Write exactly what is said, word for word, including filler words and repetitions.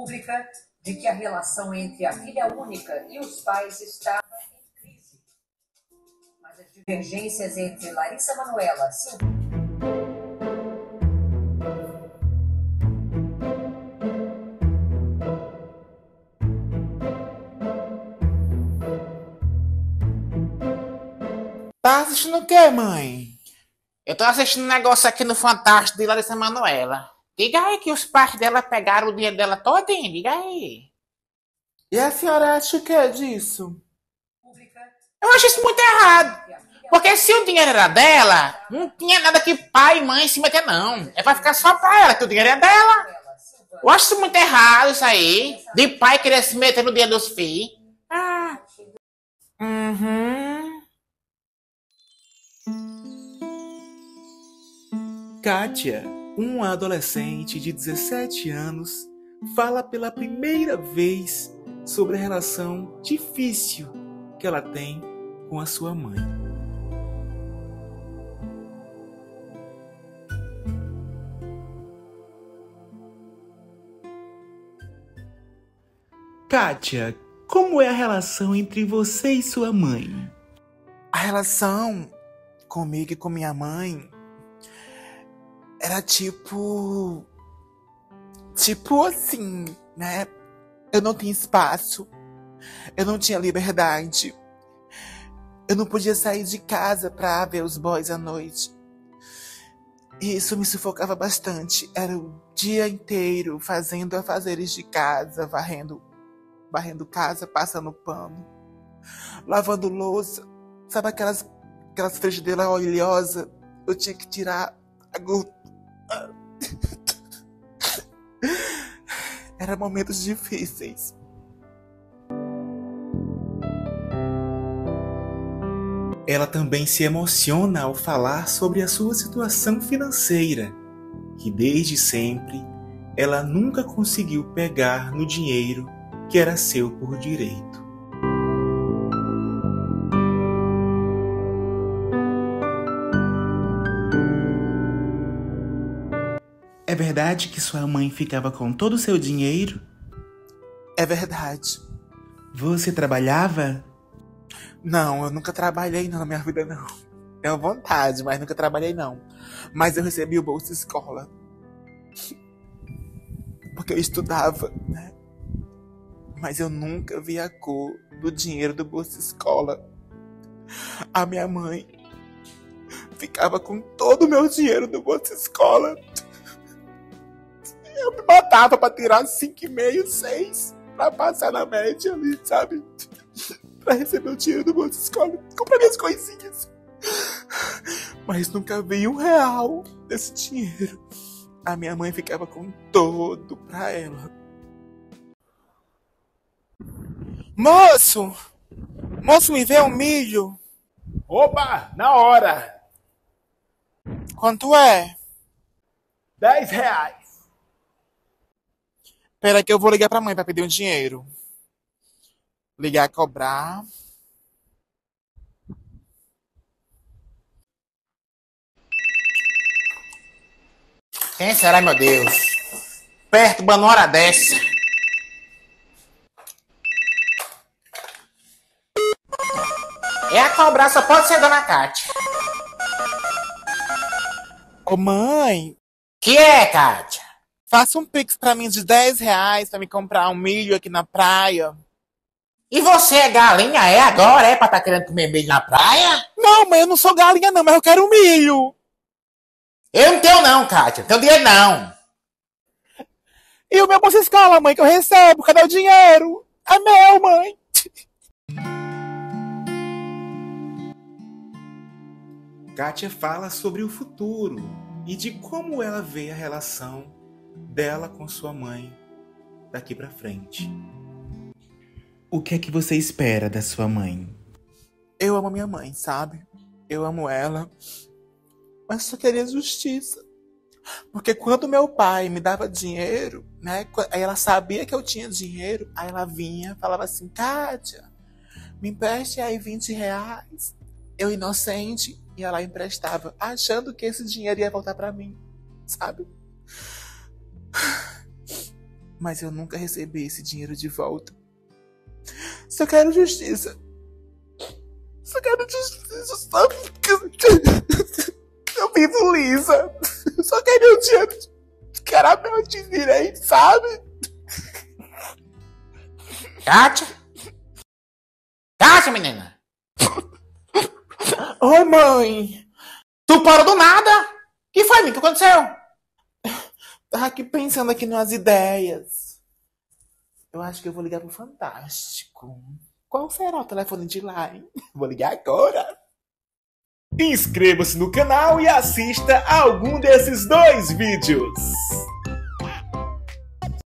pública de que a relação entre a filha única e os pais estava em crise. Mas as divergências entre Larissa Manoela, Silvio Tá assistindo o quê, mãe? Eu tô assistindo um negócio aqui no Fantástico de Larissa Manoela. Diga aí que os pais dela pegaram o dinheiro dela todinho, diga aí. E a senhora acha o que disso? Eu acho isso muito errado. Porque se o dinheiro era dela, não tinha nada que pai e mãe se meter, não. É pra ficar só pra ela, que o dinheiro é dela. Eu acho isso muito errado, isso aí. De pai querer se meter no dinheiro dos filhos. Ah. Uhum. Kátia, uma adolescente de dezessete anos, fala pela primeira vez sobre a relação difícil que ela tem com a sua mãe. Kátia, como é a relação entre você e sua mãe? A relação comigo e com minha mãe era tipo... Tipo assim, né? Eu não tinha espaço. Eu não tinha liberdade. Eu não podia sair de casa pra ver os boys à noite. E isso me sufocava bastante. Era o dia inteiro fazendo afazeres de casa, varrendo, varrendo casa, passando pano, lavando louça. Sabe aquelas, aquelas frigideiras oleosas? Eu tinha que tirar a gordura. Eram momentos difíceis. Ela também se emociona ao falar sobre a sua situação financeira, que desde sempre ela nunca conseguiu pegar no dinheiro que era seu por direito. É verdade que sua mãe ficava com todo o seu dinheiro? É verdade. Você trabalhava? Não, eu nunca trabalhei não na minha vida, não. Tenho vontade, mas nunca trabalhei não. Mas eu recebi o Bolsa Escola. Porque eu estudava, né? Mas eu nunca vi a cor do dinheiro do Bolsa Escola. A minha mãe ficava com todo o meu dinheiro do Bolsa Escola. Eu me matava pra tirar cinco e meio, seis, pra passar na média ali, sabe? Pra receber o dinheiro do Bolsa Escola, comprar minhas coisinhas. Mas nunca vi um real desse dinheiro. A minha mãe ficava com todo pra ela. Moço! Moço, me vê um milho. Opa, na hora. Quanto é? Dez reais. Pera que eu vou ligar pra mãe pra pedir um dinheiro. Ligar, cobrar. Quem será, meu Deus? Perturba numa hora dessa. É a cobrar, só pode ser Dona Kátia. Ô mãe, Que é, Kátia? faça um pix pra mim de dez reais pra me comprar um milho aqui na praia. E você é galinha, é agora? É pra tá querendo comer milho na praia? Não, mãe, eu não sou galinha não, mas eu quero um milho. Eu não tenho não, Kátia. Não tenho dinheiro não. E o meu Bolsa Escola, mãe, que eu recebo? Cadê o dinheiro? É meu, mãe. Kátia fala sobre o futuro e de como ela vê a relação dela com sua mãe daqui pra frente. O que é que você espera da sua mãe? Eu amo minha mãe, sabe? Eu amo ela. Mas só queria justiça. Porque quando meu pai me dava dinheiro, né? Aí ela sabia que eu tinha dinheiro. Aí ela vinha, falava assim, Kátia, me empreste aí vinte reais. Eu inocente, ia lá e emprestava, achando que esse dinheiro ia voltar pra mim, sabe? mas eu nunca recebi esse dinheiro de volta. Só quero justiça. Só quero justiça, sabe? Eu vivo lisa. Só quero o dinheiro. Quero meu direito, sabe? Kátia? Kátia, menina? Oi, mãe. Tu parou do nada? Que foi, menino? O que aconteceu? Tava aqui pensando aqui nas ideias. Eu acho que eu vou ligar pro Fantástico. Qual será o telefone de lá, hein? Vou ligar agora. Inscreva-se no canal e assista a algum desses dois vídeos.